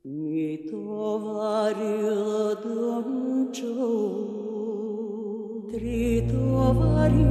Mi tovarilo dončo, tri tovari.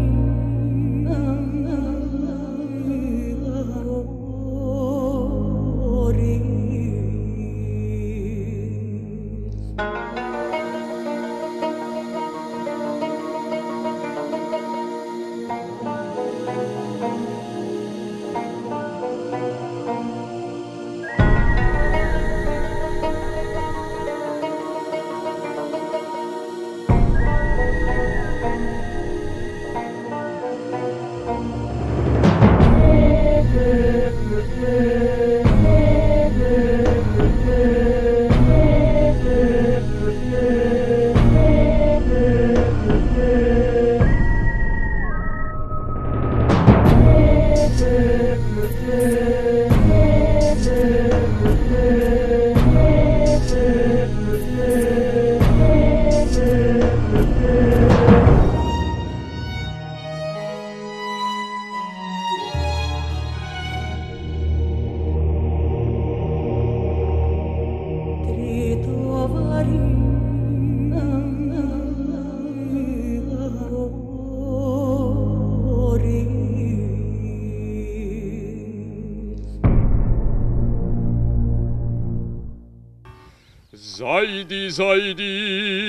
Zajdi, zajdi,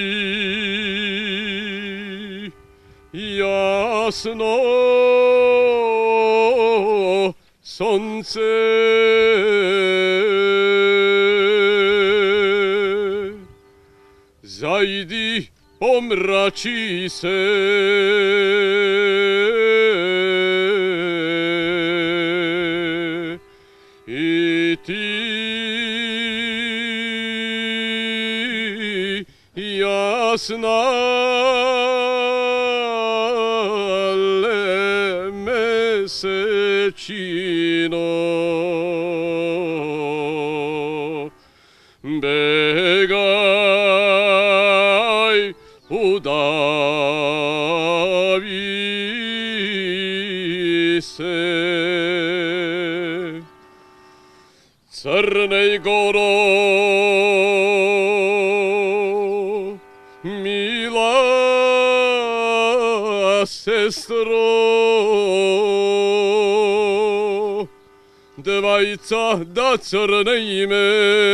jasno sonce, zajdi, pomrači se, i ti jasna le mesečino, begaj, udavi se. Crnej Goro, mila sestro, dvajca da crne ime,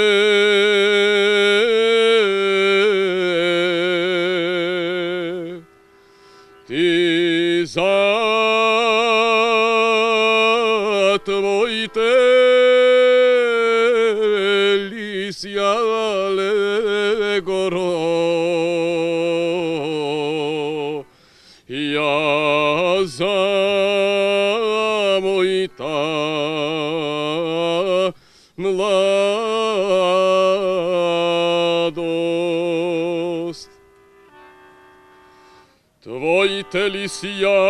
ti za tvojte lisjale Goro, ja za moj ta mladost. Tvoj te lisja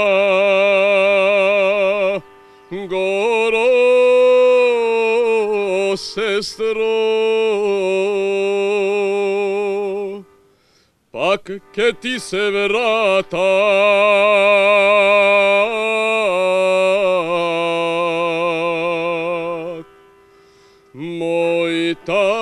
Goro, sestro, pak ke ti se vrata moj ta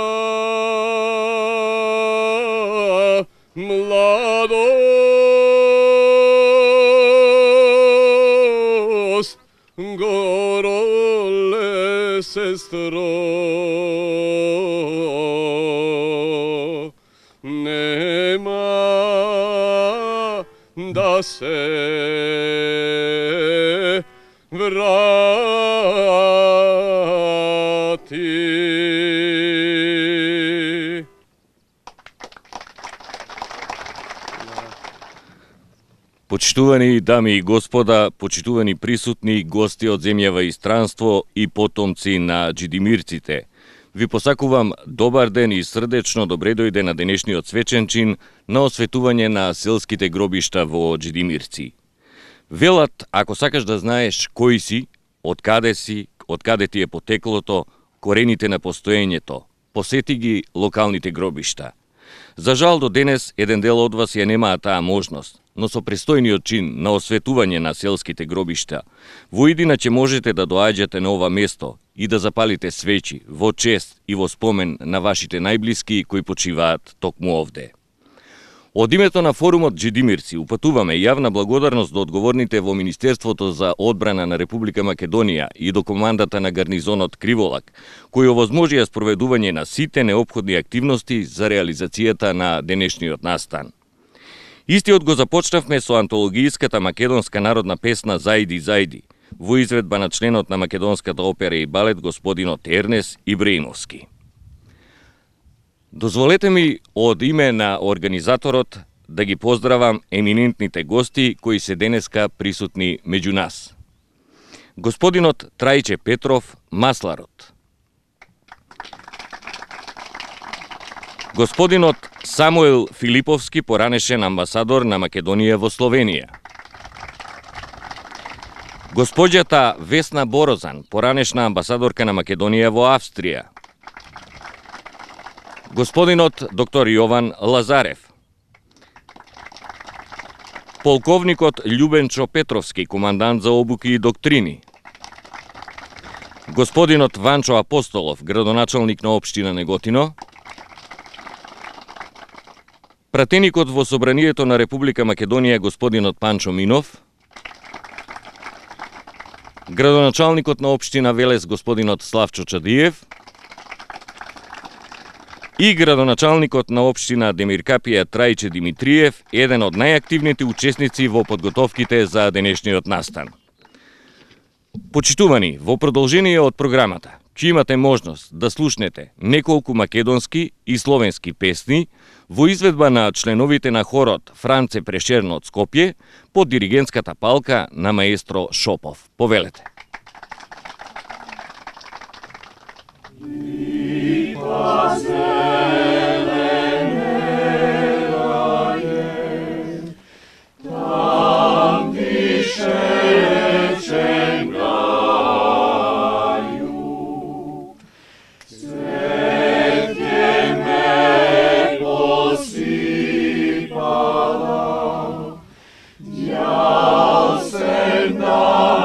mladost, Gorole sestro, nema da se vrati. Почитувани дами и господа, почитувани присутни, гости од земјава и странство и потомци на Djidimircите. Ви посакувам добар ден и срдечно добре дојде на денешниот свечен чин на осветување на селските гробишта во Djidimirci. Велат, ако сакаш да знаеш кој си, откаде ти е потеклото, корените на постоењето, посети ги локалните гробишта. За жал до денес еден дел од вас ја немаа таа можност, но со престојниот чин на осветување на селските гробишта, во идина ќе можете да доаѓате на ова место и да запалите свечи во чест и во спомен на вашите најблиски кои почиваат токму овде. Од името на форумот Djidimirci упатуваме јавна благодарност до одговорните во Министерството за одбрана на Република Македонија и до командата на гарнизонот Криволак, кои овозможија спроведување на сите неопходни активности за реализацијата на денешниот настан. Истиот го започнавме со антологијската македонска народна песна Зајди, зајди, во изведба на членот на Македонската опера и балет господинот Ернес Ибраимовски. Дозволете ми од име на организаторот да ги поздравам еминентните гости кои се денеска присутни меѓу нас. Господинот Трајче Петров, масларот. Господинот Самуел Филиповски, поранешен амбасадор на Македонија во Словенија. Госпоѓата Весна Борозан, поранешна амбасадорка на Македонија во Австрија. Господинот доктор Јован Лазарев. Полковникот Љубенчо Петровски, командант за обуки и доктрини. Господинот Ванчо Апостолов, градоначалник на општина Неготино. Пратеникот во Собранието на Република Македонија господинот Панчо Минов. Градоначалникот на општина Велес господинот Славчо Чадиев. И градоначалникот на општина Демиркапија Трајче Димитриев, еден од најактивните учесници во подготовките за денешниот настан. Почитувани, во продолжение од програмата, ќе имате можност да слушнете неколку македонски и словенски песни во изведба на членовите на хорот Франце Прешерно од Скопје под диригентската палка на маестро Шопов. Повелете.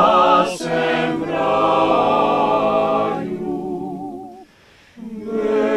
Yeah.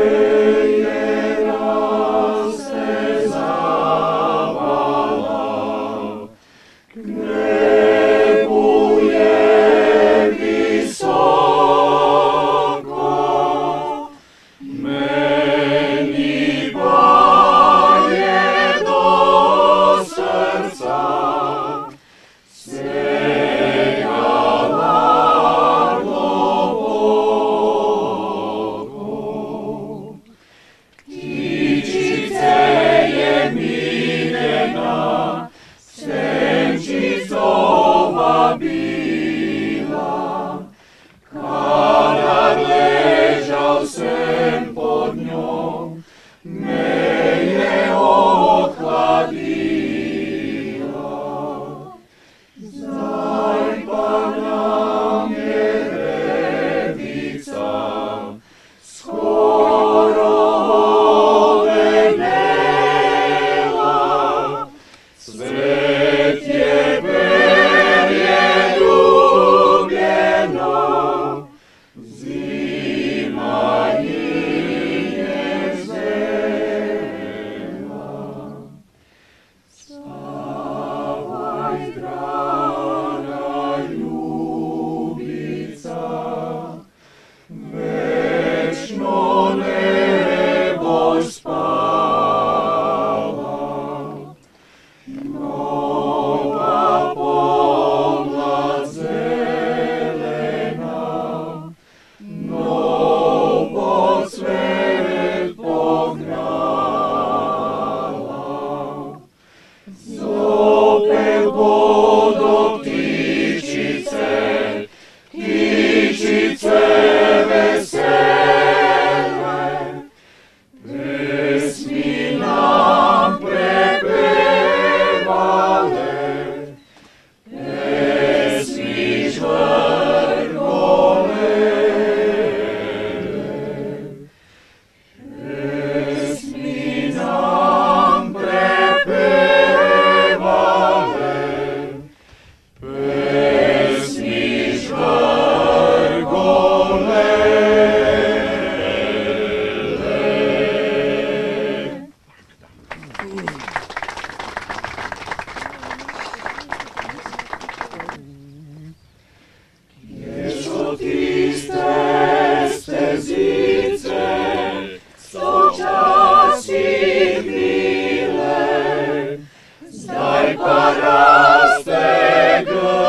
raste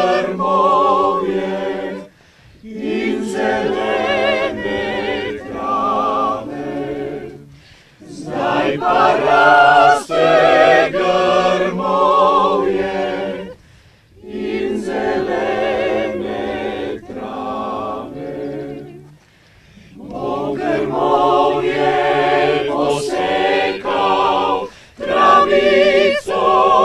grmovje in zelene trave. Zdaj pa raste grmovje in zelene trave. Bog grmovje posekal, travico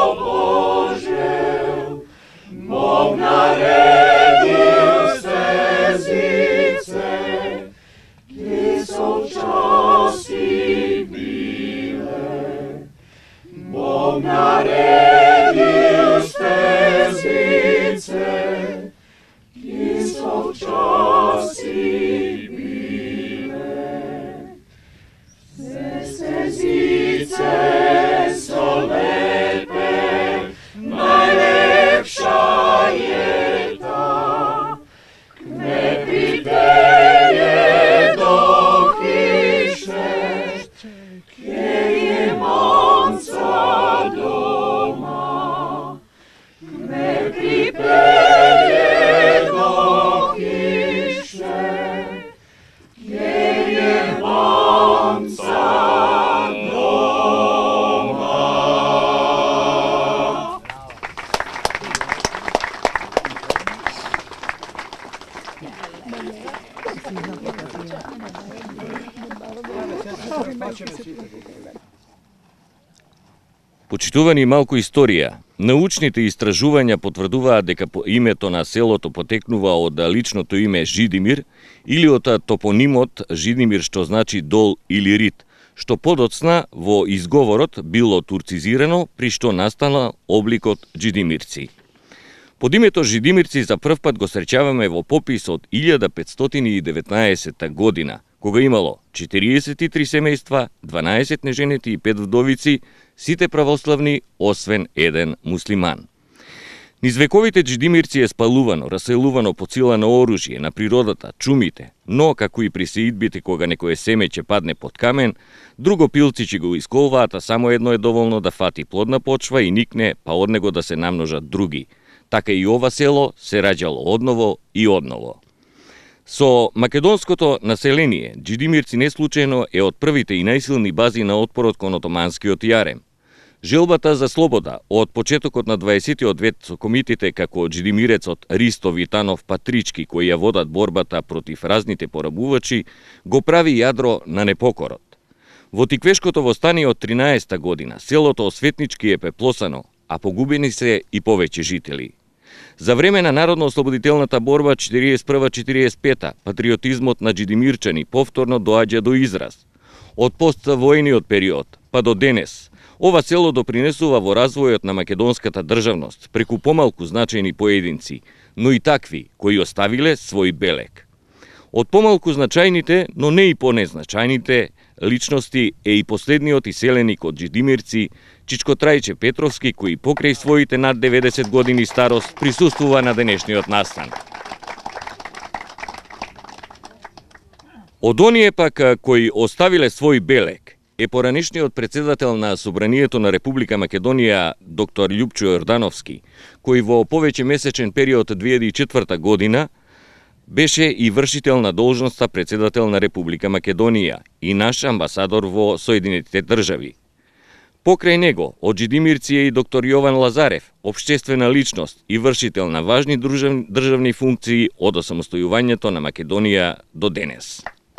požel, Bog naredil stezice, ki so včasih bile. Bog naredil stezice, ki so včasih bile. Stezice so lepe, najlepša je ta, ne pripelje do hiše, kjer je mamca doma. Ne pripelje do hiše, kjer je mamca doma. Почитувани, малку историја. Научните истражувања потврдуваат дека името на селото потекнува од личното име Жидимир или од топонимот Жидимир, што значи дол или рид, што подоцна во изговорот било турцизирано, при што настана обликот Джидимирци. Под името Джидимирци за прв пат го среќаваме во попис од 1519 година, кога имало 43 семејства, 12 неженети и 5 вдовици, сите православни, освен еден муслиман. Низ вековите Джидимирци е спалувано, раселувано по сила на оружје, на природата, чумите, но, како и при сеидбите кога некое семе ќе падне под камен, друго пилци ќе го исколваат, а само едно е доволно да фати плодна почва и никне, па од него да се намножат други. Така и ова село се раѓало одново и одново. Со македонското население, Джидимирци неслучајно е од првите и најсилни бази на отпорот кон отоманскиот јарем. Желбата за слобода од почетокот на 20-тиот век со комитите како Джидимирецот Ристо Витанов Патрички, кои ја водат борбата против разните порабувачи, го прави јадро на непокорот. Во Тиквешкото востание од 13-та година, селото осветнички е пеплосано, а погубени се и повеќе жители. За време на народно-ослободителната борба 41-45, патриотизмот на Джидимирчани повторно доаѓа до израз. Од поствојниот период, па до денес, ова село допринесува во развојот на македонската државност преку помалку значајни поединци, но и такви кои оставиле свој белег. Од помалку значајните, но не и понезначајните личности е и последниот иселеник од Джидимирци, Чичко Трајче Петровски, кој покрај своите над 90 години старост присуствува на денешниот настан. Од оние пак кои оставиле свој белег е поранешниот председател на Собранието на Република Македонија доктор Љупчо Јордановски, кој во повеќе месечен период 2004 година беше и вршител на должноста председател на Република Македонија и наш амбасадор во Соединетите држави. Покрај него, од Джидимирци е и доктор Јован Лазарев, општествена личност и вршител на важни државни функции од осамостојувањето на Македонија до денес.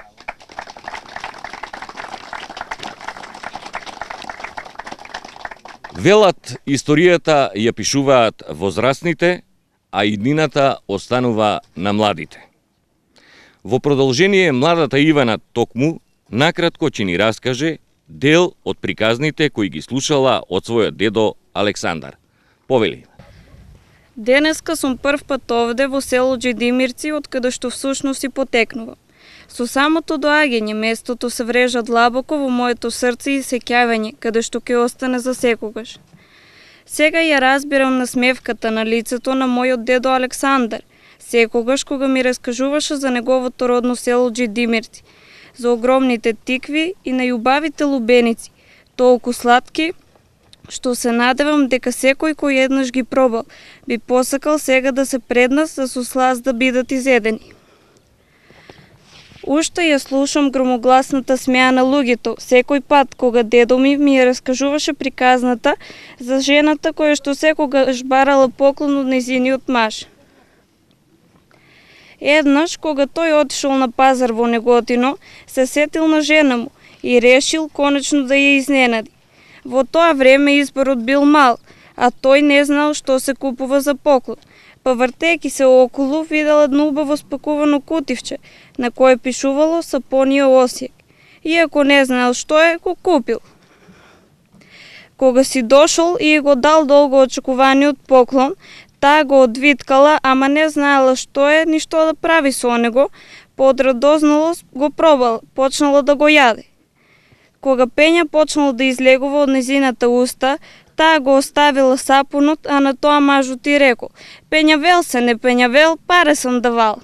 Велат, историјата ја пишуваат возрастните, а иднината останува на младите. Во продолжение, младата Ивана токму накратко ќе ни раскаже дел од приказните кои ги слушала од својот дедо Александар. Повели. Денеска сум прв пат овде во село Джидимирци, од каде што всушност и потекнува. Со самото доаѓање местото се врежа длабоко во моето срце и сеќавање, каде што ќе остане за секогаш. Сега ја разбирам насмевката на лицето на мојот дедо Александар, секогаш кога ми раскажуваше за неговото родно село Джидимирци, за огромните тикви и најубавите лубеници, толку сладки, што се надевам дека секој кој еднаш ги пробал би посакал сега да се пред нас за со сласт да бидат изедени. Уште ја слушам громогласната смеа на луѓето секој пат кога дедо ми ја раскажуваше приказната за жената која што секогаш барала поклон од нејзиниот маж. Еднаш, кога тој отишол на пазар во Неготино, се сетил на жена му и решил конечно да ја изненади. Во тоа време изборот бил мал, а тој не знал што се купува за поклон. Па вртејќи се околу, видел едно убаво спакувано кутивче, на кое пишувало сапонио осјек. Иако не знаел што е, го купил. Кога си дошол и го дал долго очекуваниот поклон, таа го одвиткала, ама не знаела што е ни што да прави со него, по радозналост го пробала, почнала да го јаде. Кога пења почнало да излегува од незината уста, таа го оставила сапунот, а на тоа мажот и рекол: "Пењавел се, не пењавел, паре сам давал."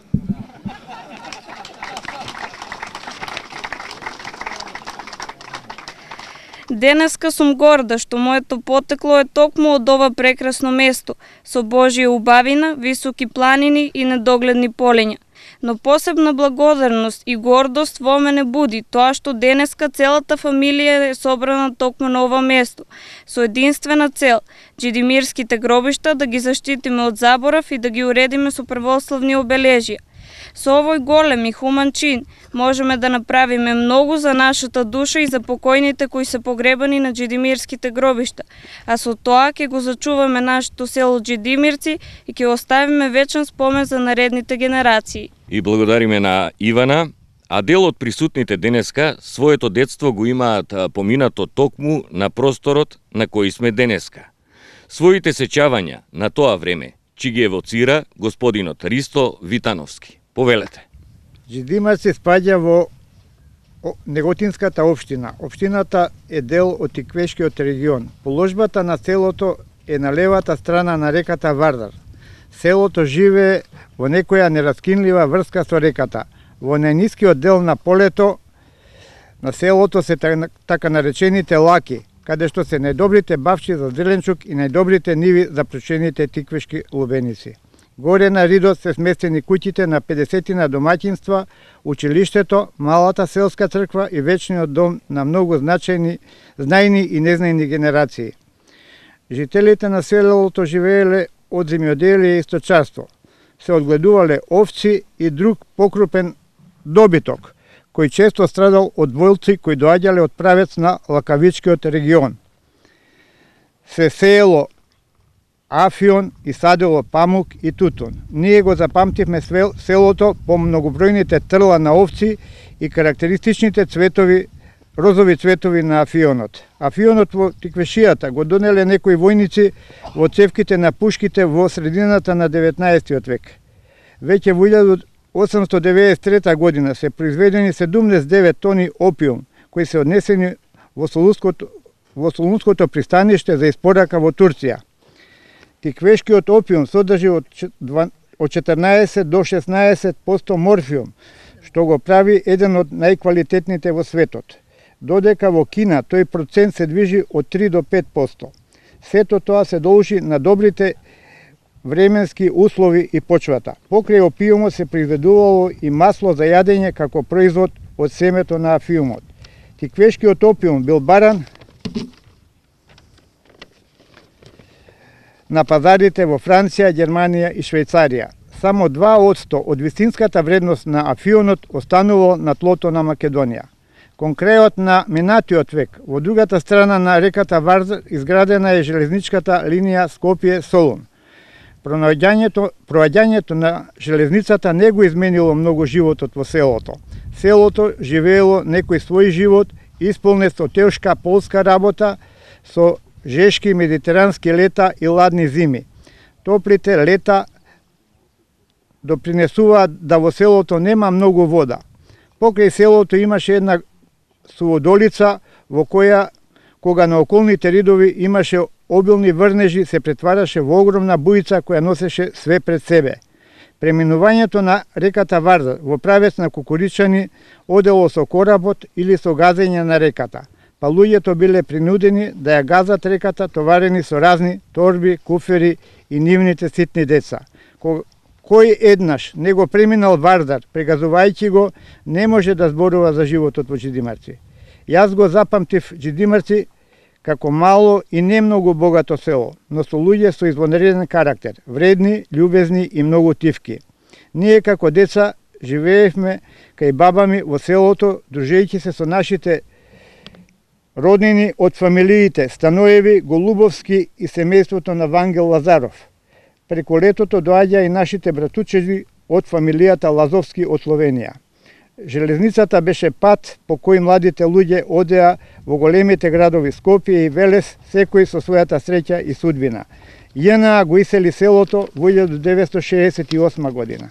Денеска сум горда што моето потекло е токму од ова прекрасно место, со Божја убавина, високи планини и недогледни полиња. Но посебна благодарност и гордост во мене буди тоа што денеска целата фамилија е собрана токму на ова место, со единствена цел – Джидимирските гробишта да ги заштитиме од заборав и да ги уредиме со православни обележја. Со овој голем и хуман чин можеме да направиме многу за нашата душа и за покојните кои се погребани на Джидимирските гробишта, а со тоа ќе го зачуваме нашето село Джидимирци и ќе оставиме вечен спомен за наредните генерации. И благодариме на Ивана, а дел од присутните денеска своето детство го имаат поминато токму на просторот на кој сме денеска. Своите сеќавања на тоа време чи ги евоцира господинот Ристо Витановски. Повелете. Джидимарци спаѓа во Неготинската општина. Општината е дел од Тиквешкиот регион. Положбата на селото е на левата страна на реката Вардар. Селото живее во некоја нераскинлива врска со реката. Во најнискиот дел на полето на селото се така наречените лаки, каде што се најдобрите бавчи за зеленчук и најдобрите ниви за прочените тиквешки лубеници. Горе на ридот се сместени куќите на 50 домаќинства, училиштето, малата селска црква и вечниот дом на многу знајни и незнајни генерации. Жителите на селото живееле од земјоделие и сточарство. Се одгледувале овци и друг покрупен добиток, кој често страдал од војлци кои доаѓале од правец на Лакавичкиот регион. Се сеело афион и садело памук и тутун. Ние го запамтивме селото по многобројните трла на овци и карактеристичните цветови, розови цветови на афионот. Афионот во Тиквешијата го донеле некои војници во цевките на пушките во средината на 19 век. Веќе во 1893 година се произведени 79 тони опиум, кои се однесени во Солунското пристаниште за испорака во Турција. Тиквешкиот опиум содржи од 14 до 16% морфиум, што го прави еден од најквалитетните во светот. Додека во Кина тој процент се движи од 3 до 5%. Сето тоа се должи на добрите временски услови и почвата. Покрај опиумот се произведувало и масло за јадење како производ од семето на афиумот. Тиквешкиот опиум бил баран на пазарите во Франција, Германија и Швајцарија. Само 2% од вистинската вредност на афионот останувало на тлото на Македонија. Кон крајот на минатиот век, во другата страна на реката Вардар изградена е железничката линија Скопје-Солун. Проаѓањето на железницата не го изменило многу животот во селото. Селото живеело некој свој живот, исполнет со тешка полска работа, со жешки медитерански лета и ладни зими. Топлите лета допринесуваат да во селото нема многу вода. Покрај селото имаше една суводолица во која, кога на околните ридови имаше обилни врнежи, се претвараше во огромна бујица која носеше све пред себе. Преминувањето на реката Вардар во правец на Кукуричани одело со коработ или со газење на реката. па луѓето биле принудени да ја газат реката товарени со разни торби, куфери и нивните ситни деца. Кој еднаш не го преминал Вардар, прегазувајќи го, не може да зборува за животот во Джидимарци. Јас го запамтив Джидимарци како мало и не многу богато село, но со луѓе со извонреден карактер, вредни, љубезни и многу тивки. Ние како деца живеевме кај баба ми во селото, дружејќи се со нашите роднини од фамилиите Станоеви, Голубовски и семејството на Вангел Лазаров. Преку летото доаѓа и нашите братучеви од фамилијата Лазовски од Словенија. Железницата беше пат по кој младите луѓе одеа во големите градови Скопје и Велес, секој со својата среќа и судбина. ЈНА го исели селото во 1968 година.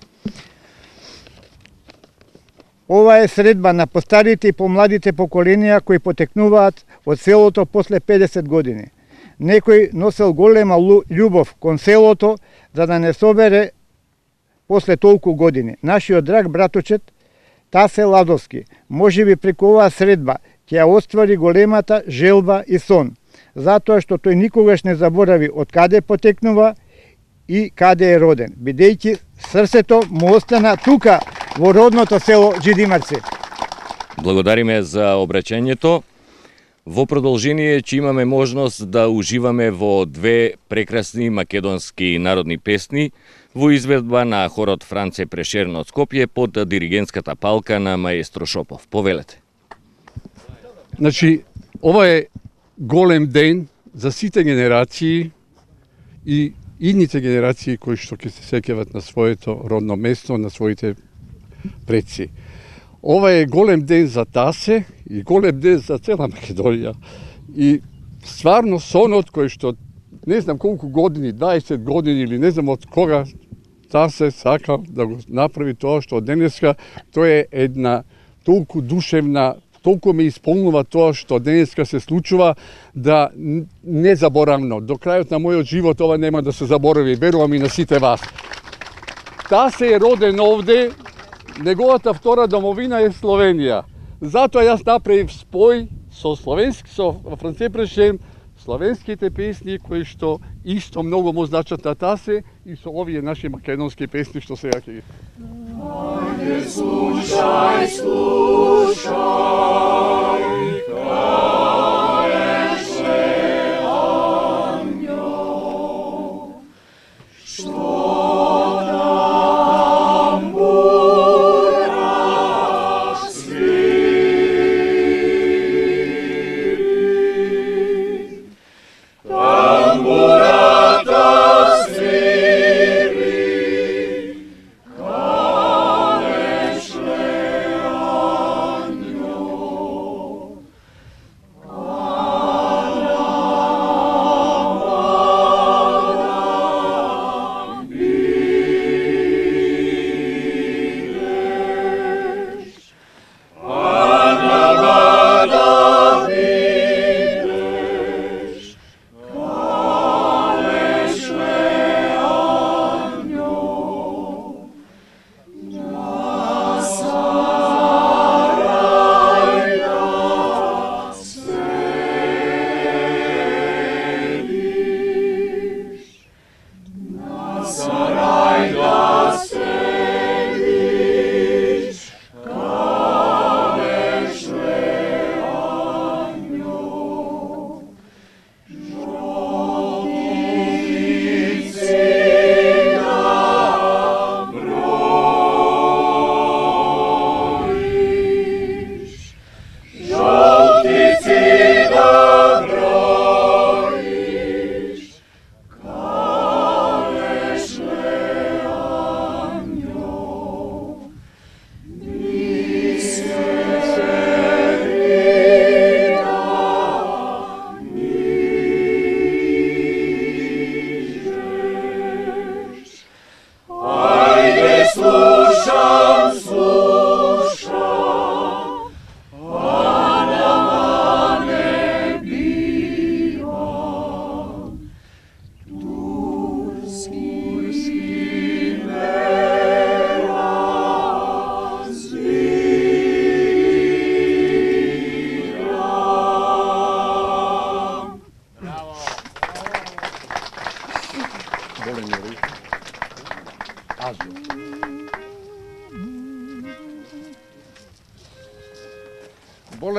Ова е средба на постарите и помладите поколенија кои потекнуваат од селото после 50 години. Некој носел голема љубов кон селото за да не собере после толку години. Нашиот драг браточет Тасе Ладовски, можеби преку оваа средба ќе ја оствари големата желба и сон, затоа што тој никогаш не заборави од каде потекнува и каде е роден, бидејќи срцето му остана тука во родното село Джидимарци. Благодариме за обраќањето. Во продолжение ќе имаме можност да уживаме во две прекрасни македонски народни песни во изведба на хорот Франце Прешерн од Скопје под диригентската палка на маестро Шопов. Повелете. Значи, ова е голем ден за сите генерации и идните генерации кои што ќе се сеќават на своето родно место, на своите предци. Ова е голем ден за Тасе и голем ден за цела Македонија. И стварно сонот кој што не знам колку години, 20 години или не знам од кога Тасе сакал да го направи тоа што денеска, тоа е една толку душевна, толку ме исполнува тоа што денеска се случува, да незаборавно. До крајот на мојот живот ова нема да се заборави, верувам и на сите вас. Тасе е роден овде, неговата втора домовина е Словенија. Затоа јас направив спој со Франце Прешерн, словенските песни кои што исто многу му значат на Тасе и со овие наши македонски песни што сега ќе ги. Ајде слушај, слушај, каеше Анјо, што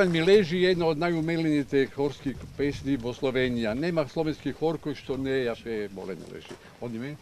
Иван Милежи е една од најумелените хорски песни во Словенија. Нема словенски хор кој што не ја пее Моле Милежи. Од име?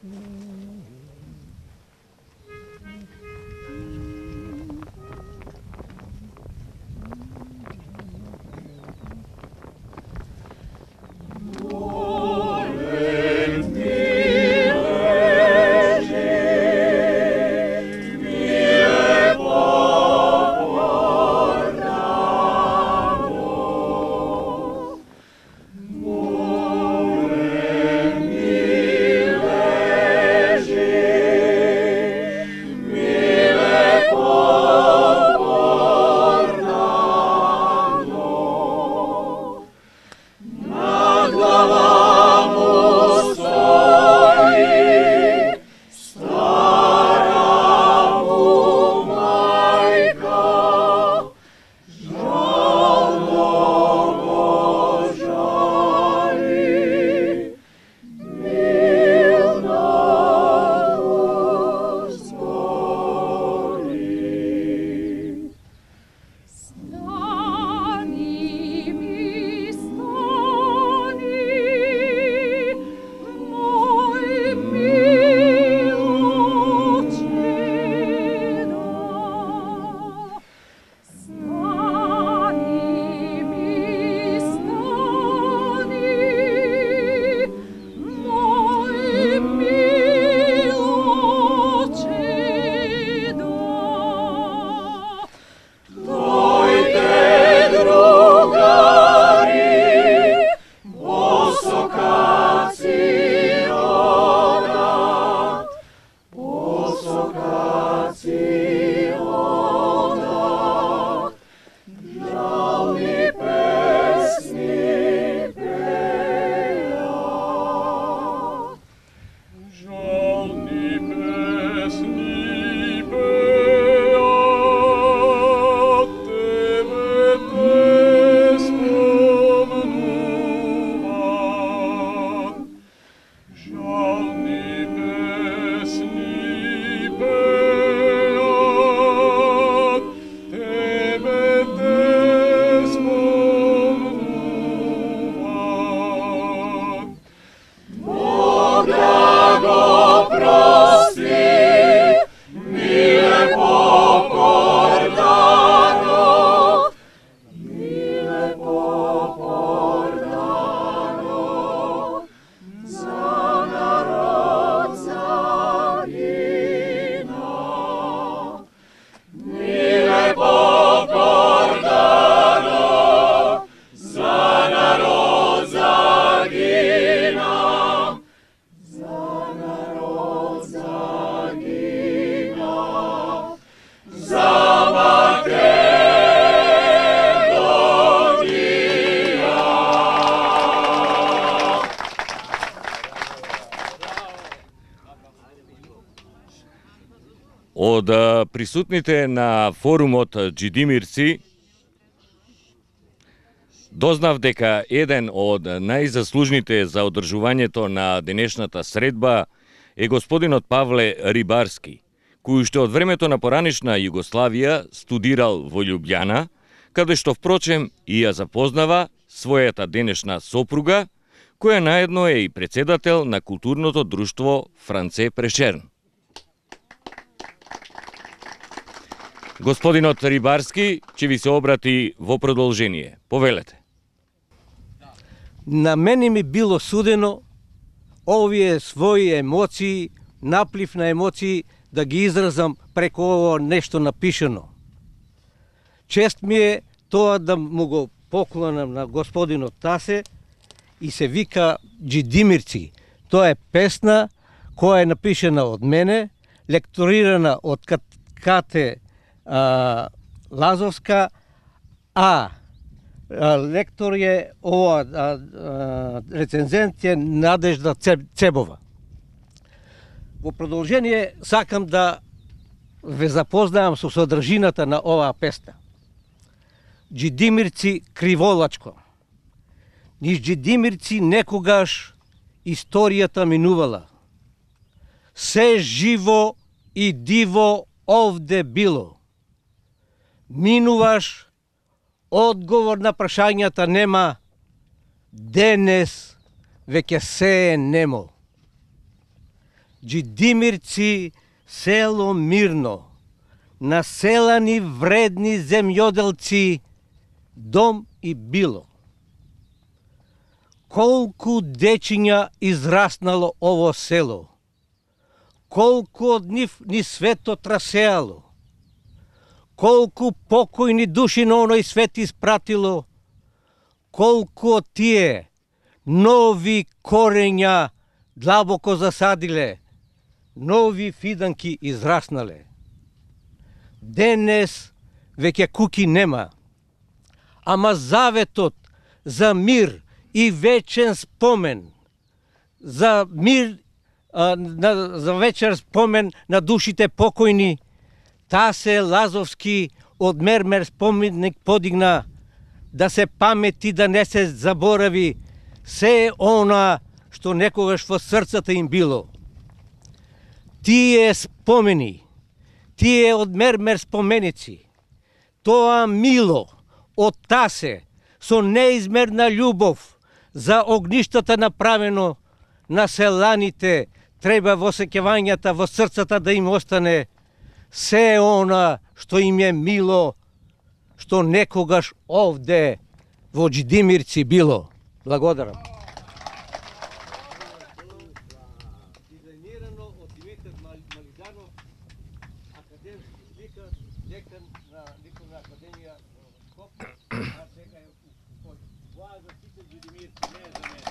Од присутните на форумот Djidimirci дознав дека еден од најзаслужните за одржувањето на денешната средба е господинот Павле Рибарски, кој уште од времето на поранешна Југославија студирал во Љубљана, каде што впрочем и ја запознава својата денешна сопруга, која наедно е и председател на културното друштво Франце Прешерн. Господинот Рибарски ќе ви се обрати во продолжение. Повелете. На мене ми било судено овие своји емоции, наплив на емоции, да ги изразам преку ово нешто напишано. Чест ми е тоа да му го поклонам на господинот Тасе и се вика Djidimirci. Тоа е песна која е напишена од мене, лекторирана од Кате Лазовска, лектор е рецензент е Надежда Цебова. Во продолжение сакам да ве запознаам со содржината на оваа песна. Djidimirci криволачко. Низ Djidimirci некогаш историјата минувала. Се живо и диво овде било. Минуваш одговор на прашањата нема, денес веќе се е немо. Djidimirci, село мирно, населани вредни земјоделци, дом и било. Колку дечиња израснало ово село, колку од нив ни светот расеало, колку покојни души на оној свет испратило, колку од тие нови корења длабоко засадиле, нови фиданки израснале. Денес веќе куки нема, ама заветот за мир и вечен спомен, за мир, за вечер спомен на душите покојни, Тасе Лазовски од мермер споменик подигна, да се памети, да не се заборави се она што некогаш во срцата им било. Тие спомени, тие од мермер споменици, тоа мило од Тасе со неизмерна љубов за огништата направено на селаните, треба во сеќавањата, во срцата да им остане се она што им е мило, што некогаш овде во Djidimirci било. Благодарам. Дизајнирано од Димитар Малиганов, академски сликар, декан на Ликовна академија Скопје, а сега е у Скопје. Тоа за сите Djidimirci, не е за мене.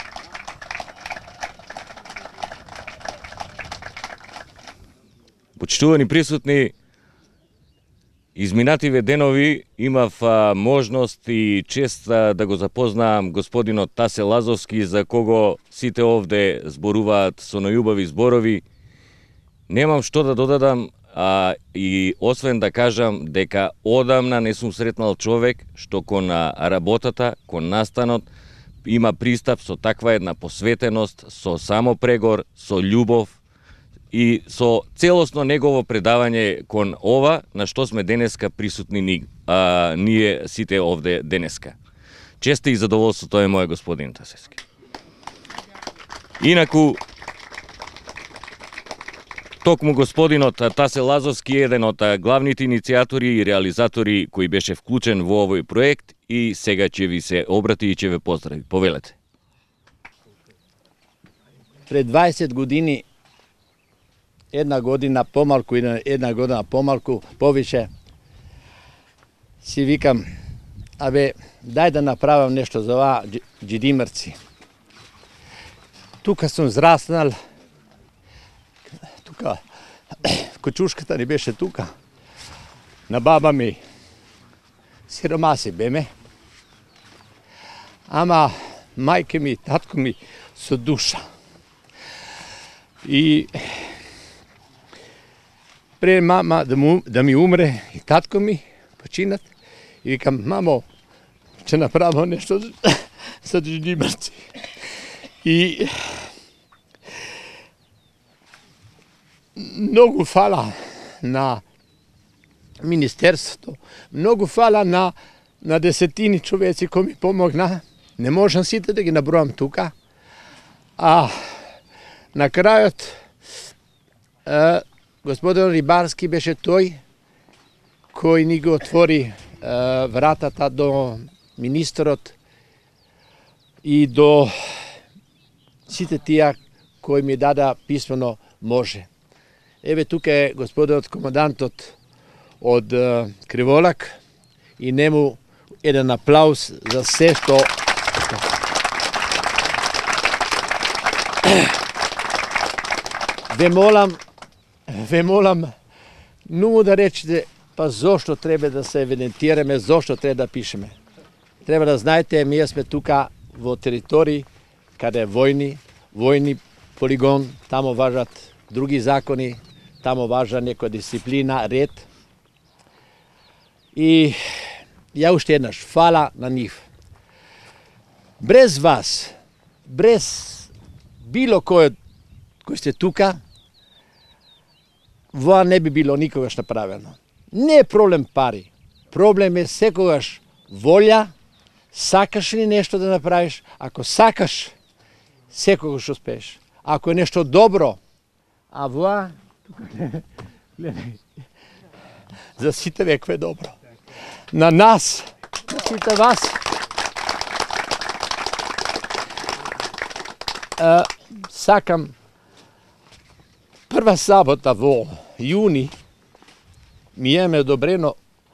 Почитувани присутни, изминативе денови имав можност и чест да го запознаам господинот Тасе Лазовски, за кого сите овде зборуваат со најубави зборови. Немам што да додадам, и освен да кажам дека одамна не сум сретнал човек што кон работата, кон настанот, има пристап со таква една посветеност, со самопрегор, со љубов, и со целосно негово предавање кон ова, на што сме денеска присутни ние сите овде денеска. Чести и задоволство, тоа е мој господин Тасевски. Инаку, токму господинот Тасе Лазовски е еден од главните иницијатори и реализатори кој беше вклучен во овој проект и сега ќе ви се обрати и ќе ве поздрави. Повелете. Пред 20 години, една година помалку и една година помалку, повише, си викам, абе, дај да направам нешто за оваа Djidimirci. Тука сум зраснал, тука, кочушката ни беше тука, на баба ми, сиромаси беме, ама мајке ми, татко ми со душа. И пре мама да ми умре и татко ми починат, и викам, мамо, ќе направам нешто за Djidimirci. И многу фала на Министерството, многу фала на десетини човеци кои ми помогна. Не можам сите да ги набројам тука. А на крајот господин Рибарски беше тој кој ни го отвори вратата до министрот и до сите тие кои ми дада писмено може. Еве тука е господинот командантот од Криволак и нему еден аплауз за се што ве молам многу да речете, па зошто треба да се евидентираме, зошто треба да пишеме. Треба да знаете, ние сме тука во територии каде е војни полигон, тамо важат други закони, тамо важа некоја дисциплина, ред. И ја уште еднаш, фала на нив. Без вас, без било кој сте тука, воа не би било никогаш направено. Не е проблем пари, проблем е секогаш волја, сакаш ли нешто да направиш, ако сакаш, секогаш успееш. Ако е нешто добро, а воа, за сите векове добро. На нас, на сите вас, сакам прва сабота во јуни ми имаме одобрено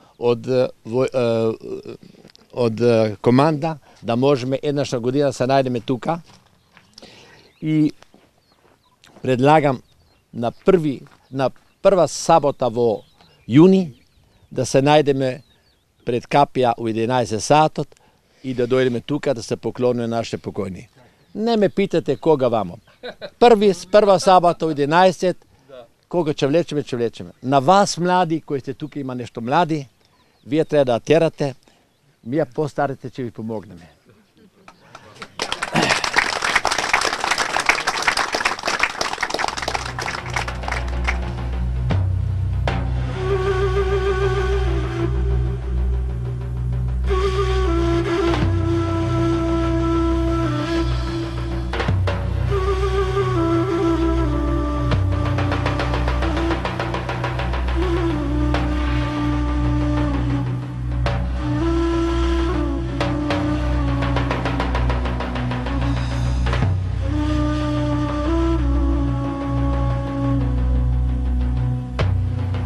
од команда да можеме еднашна година се најдеме тука и предлагам на прва сабота во јуни да се најдеме пред капија у 11 сатот и да дојдеме тука да се поклониме нашите покојни. Не ме питате кога вамо. Прва сабота у 11, кога ќе влечеме. На вас млади, кои сте тука, има нешто млади, вие треба да терате, ние постарите ќе ви помогнеме.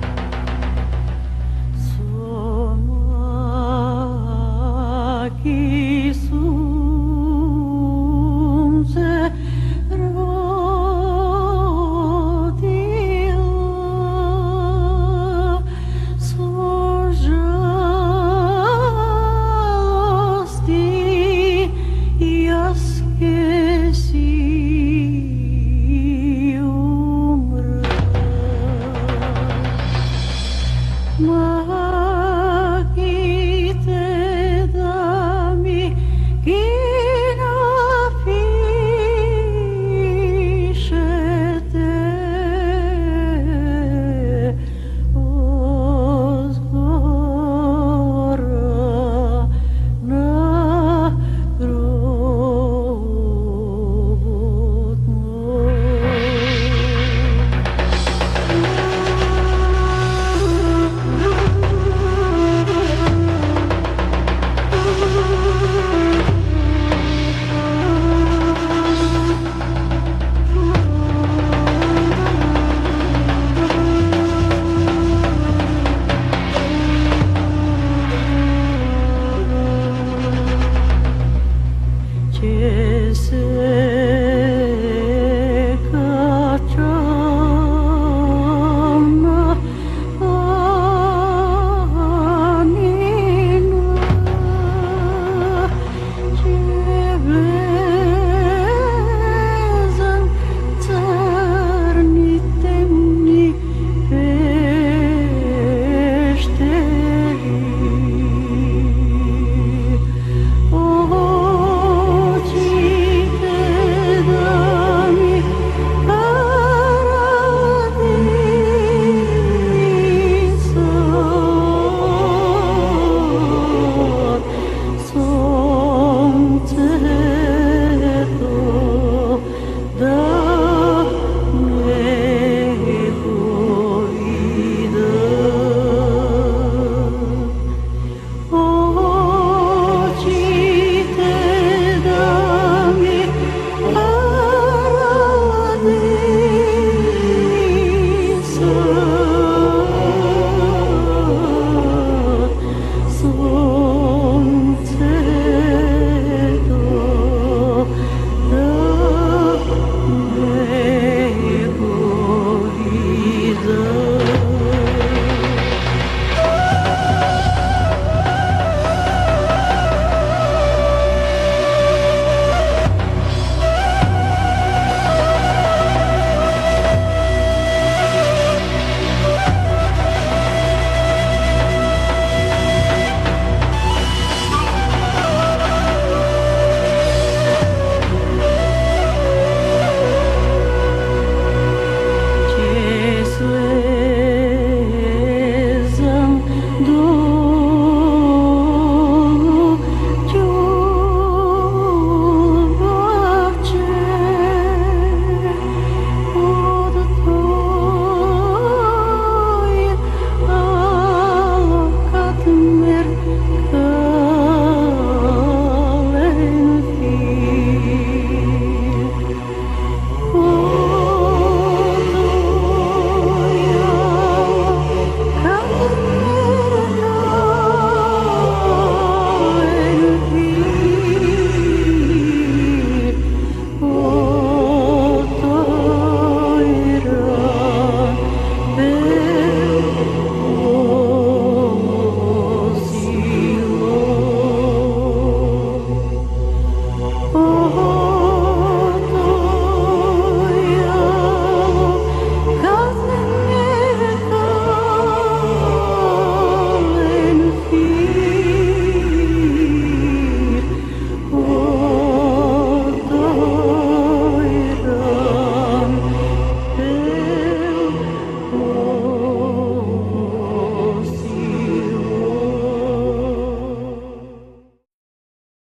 Somaki